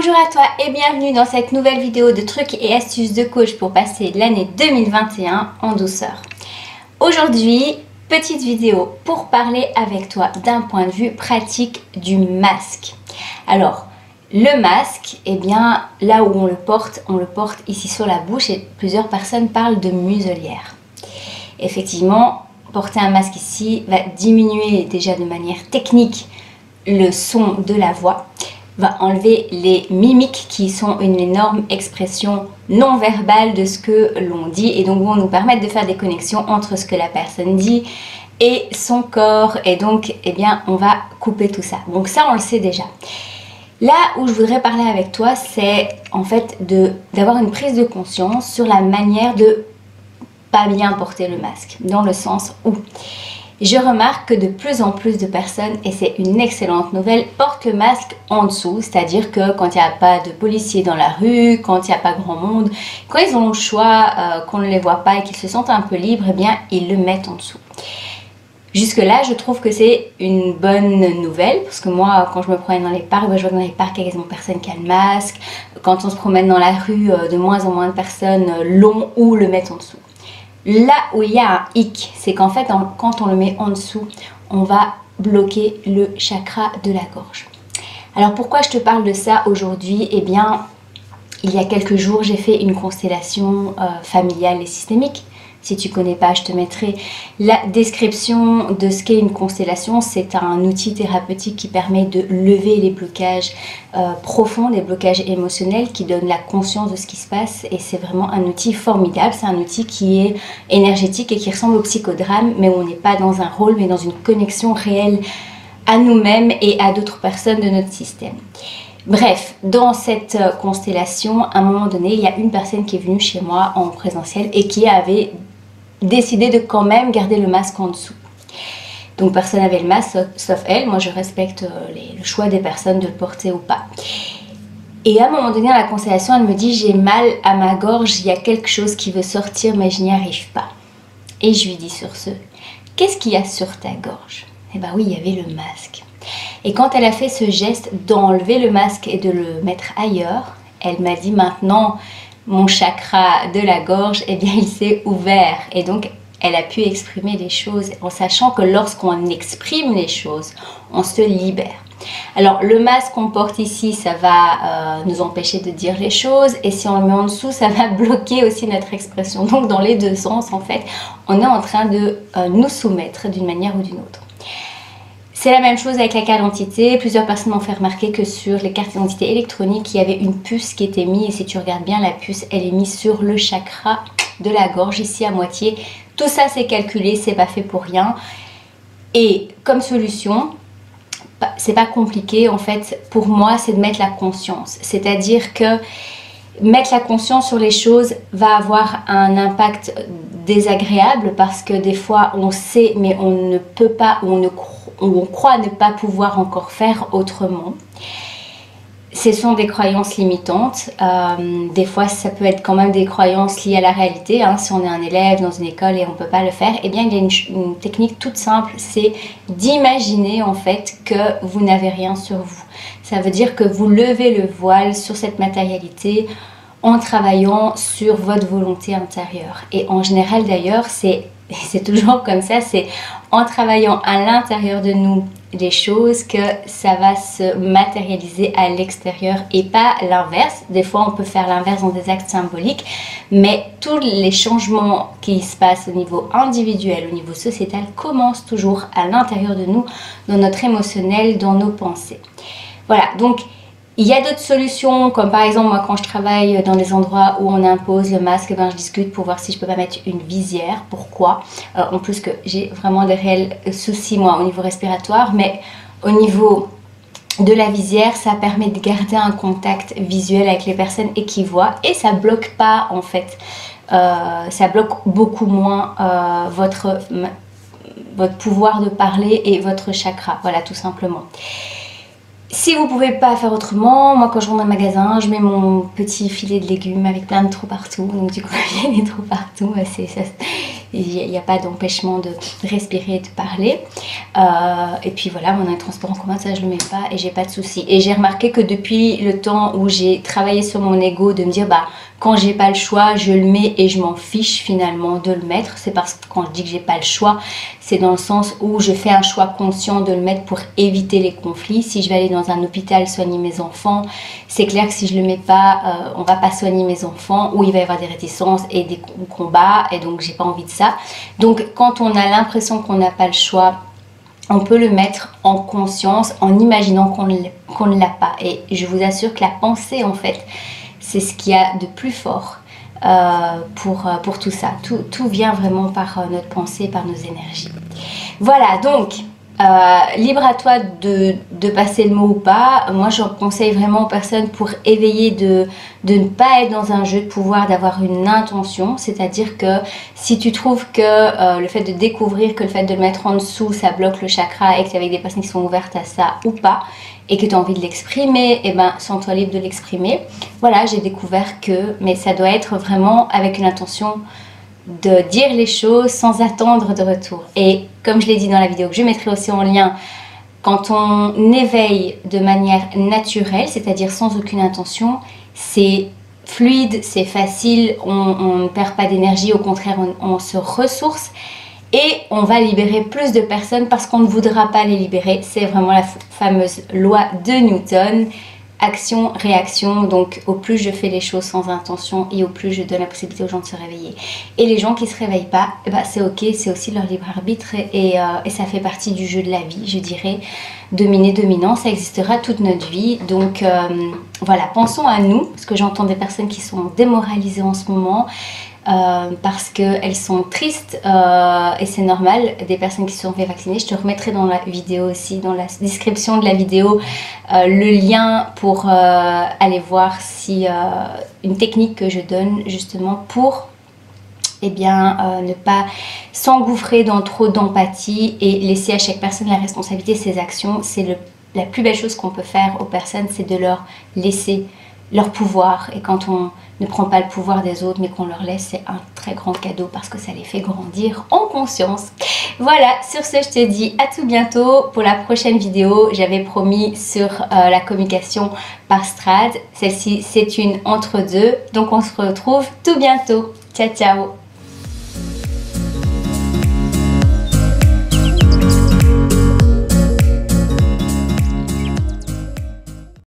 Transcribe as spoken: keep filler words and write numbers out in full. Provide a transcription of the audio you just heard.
Bonjour à toi et bienvenue dans cette nouvelle vidéo de trucs et astuces de coach pour passer l'année deux mille vingt et un en douceur. Aujourd'hui, petite vidéo pour parler avec toi d'un point de vue pratique du masque. Alors, le masque, eh bien là où on le porte, on le porte ici sur la bouche et plusieurs personnes parlent de muselière. Effectivement, porter un masque ici va diminuer déjà de manière technique le son de la voix, va enlever les mimiques qui sont une énorme expression non verbale de ce que l'on dit et donc vont nous permettre de faire des connexions entre ce que la personne dit et son corps, et donc eh bien on va couper tout ça. Donc ça on le sait déjà. Là où je voudrais parler avec toi, c'est en fait de d'avoir une prise de conscience sur la manière de pas bien porter le masque, dans le sens où je remarque que de plus en plus de personnes, et c'est une excellente nouvelle, portent le masque en dessous, c'est-à-dire que quand il n'y a pas de policiers dans la rue, quand il n'y a pas grand monde, quand ils ont le choix, euh, qu'on ne les voit pas et qu'ils se sentent un peu libres, eh bien ils le mettent en dessous. Jusque-là, je trouve que c'est une bonne nouvelle, parce que moi, quand je me promène dans les parcs, je vois dans les parcs, il y a quasiment personne qui a le masque. Quand on se promène dans la rue, de moins en moins de personnes l'ont ou le mettent en dessous. Là où il y a un hic, c'est qu'en fait, en, quand on le met en dessous, on va bloquer le chakra de la gorge. Alors pourquoi je te parle de ça aujourd'hui? Eh bien, il y a quelques jours, j'ai fait une constellation euh, familiale et systémique. Si tu ne connais pas, je te mettrai la description de ce qu'est une constellation. C'est un outil thérapeutique qui permet de lever les blocages euh, profonds, les blocages émotionnels, qui donne la conscience de ce qui se passe. Et c'est vraiment un outil formidable. C'est un outil qui est énergétique et qui ressemble au psychodrame, mais où on n'est pas dans un rôle, mais dans une connexion réelle à nous-mêmes et à d'autres personnes de notre système. Bref, dans cette constellation, à un moment donné, il y a une personne qui est venue chez moi en présentiel et qui avait décidé de quand même garder le masque en dessous. Donc personne n'avait le masque sauf elle. Moi je respecte les, le choix des personnes de le porter ou pas. Et à un moment donné, à la constellation, elle me dit: j'ai mal à ma gorge, il y a quelque chose qui veut sortir mais je n'y arrive pas. Et je lui dis sur ce: qu'est-ce qu'il y a sur ta gorge? Eh bien oui, il y avait le masque. Et quand elle a fait ce geste d'enlever le masque et de le mettre ailleurs, elle m'a dit: maintenant mon chakra de la gorge, eh bien il s'est ouvert. Et donc elle a pu exprimer les choses en sachant que lorsqu'on exprime les choses, on se libère. Alors le masque qu'on porte ici, ça va euh, nous empêcher de dire les choses, et si on le met en dessous, ça va bloquer aussi notre expression. Donc dans les deux sens, en fait, on est en train de euh, nous soumettre d'une manière ou d'une autre. C'est la même chose avec la carte d'identité. Plusieurs personnes m'ont fait remarquer que sur les cartes d'identité électroniques, il y avait une puce qui était mise. Et si tu regardes bien, la puce, elle est mise sur le chakra de la gorge, ici à moitié. Tout ça, c'est calculé, c'est pas fait pour rien. Et comme solution, c'est pas compliqué en fait. Pour moi, c'est de mettre la conscience. C'est-à-dire que mettre la conscience sur les choses va avoir un impact désagréable parce que des fois, on sait, mais on ne peut pas ou on ne croit. On croit ne pas pouvoir encore faire autrement. Ce sont des croyances limitantes. Euh, des fois, ça peut être quand même des croyances liées à la réalité. Hein. Si on est un élève dans une école et on ne peut pas le faire, eh bien, il y a une, une technique toute simple, c'est d'imaginer en fait que vous n'avez rien sur vous. Ça veut dire que vous levez le voile sur cette matérialité en travaillant sur votre volonté intérieure. Et en général, d'ailleurs, c'est c'est toujours comme ça, c'est en travaillant à l'intérieur de nous les choses que ça va se matérialiser à l'extérieur et pas l'inverse. Des fois, on peut faire l'inverse dans des actes symboliques, mais tous les changements qui se passent au niveau individuel, au niveau sociétal, commencent toujours à l'intérieur de nous, dans notre émotionnel, dans nos pensées. Voilà, donc il y a d'autres solutions, comme par exemple moi quand je travaille dans des endroits où on impose le masque, ben, je discute pour voir si je peux pas mettre une visière. Pourquoi? euh, En plus que j'ai vraiment des réels soucis moi au niveau respiratoire, mais au niveau de la visière, ça permet de garder un contact visuel avec les personnes et qui voient, et ça bloque pas en fait, euh, ça bloque beaucoup moins euh, votre, votre pouvoir de parler et votre chakra, voilà tout simplement. Si vous ne pouvez pas faire autrement, moi quand je rentre dans un magasin, je mets mon petit filet de légumes avec plein de trous partout. Donc du coup, il y a des trous partout. il n'y a pas d'empêchement de respirer, de parler. Euh, et puis voilà, mon transport en commun, ça je le mets pas et j'ai pas de soucis. Et j'ai remarqué que depuis le temps où j'ai travaillé sur mon ego, de me dire bah quand j'ai pas le choix, je le mets et je m'en fiche finalement de le mettre. C'est parce que quand je dis que j'ai pas le choix, c'est dans le sens où je fais un choix conscient de le mettre pour éviter les conflits. Si je vais aller dans un hôpital soigner mes enfants, c'est clair que si je le mets pas, euh, on va pas soigner mes enfants, ou il va y avoir des réticences et des combats, et donc j'ai pas envie de ça. Donc quand on a l'impression qu'on n'a pas le choix, on peut le mettre en conscience en imaginant qu'on qu'on ne l'a pas. Et je vous assure que la pensée en fait, c'est ce qu'il y a de plus fort euh, pour, pour tout ça. Tout, tout vient vraiment par euh, notre pensée, par nos énergies. Voilà, donc euh, libre à toi de, de passer le mot ou pas. Moi, je conseille vraiment aux personnes pour éveiller de, de ne pas être dans un jeu de pouvoir, d'avoir une intention. C'est-à-dire que si tu trouves que euh, le fait de découvrir que le fait de le mettre en dessous, ça bloque le chakra et que tu es avec des personnes qui sont ouvertes à ça ou pas, et que tu as envie de l'exprimer, et ben sens-toi libre de l'exprimer. Voilà, j'ai découvert que, mais ça doit être vraiment avec une intention de dire les choses sans attendre de retour. Et comme je l'ai dit dans la vidéo que je mettrai aussi en lien, quand on éveille de manière naturelle, c'est-à-dire sans aucune intention, c'est fluide, c'est facile, on, on ne perd pas d'énergie, au contraire on, on se ressource. Et on va libérer plus de personnes parce qu'on ne voudra pas les libérer. C'est vraiment la fameuse loi de Newton. Action, réaction. Donc au plus je fais les choses sans intention et au plus je donne la possibilité aux gens de se réveiller. Et les gens qui ne se réveillent pas, eh ben, c'est ok, c'est aussi leur libre arbitre. Et, et, euh, et ça fait partie du jeu de la vie, je dirais. Dominer, dominant, ça existera toute notre vie. Donc euh, voilà, pensons à nous. Parce que j'entends des personnes qui sont démoralisées en ce moment. Euh, parce qu'elles sont tristes euh, et c'est normal, des personnes qui se sont fait vacciner. Je te remettrai dans la vidéo aussi, dans la description de la vidéo, euh, le lien pour euh, aller voir si euh, une technique que je donne justement pour eh bien, euh, ne pas s'engouffrer dans trop d'empathie et laisser à chaque personne la responsabilité de ses actions. C'est la plus belle chose qu'on peut faire aux personnes, c'est de leur laisser leur pouvoir. Et quand on ne prend pas le pouvoir des autres mais qu'on leur laisse, c'est un très grand cadeau parce que ça les fait grandir en conscience. Voilà, sur ce je te dis à tout bientôt pour la prochaine vidéo. J'avais promis sur euh, la communication par strate, celle-ci c'est une entre deux, donc on se retrouve tout bientôt. Ciao ciao.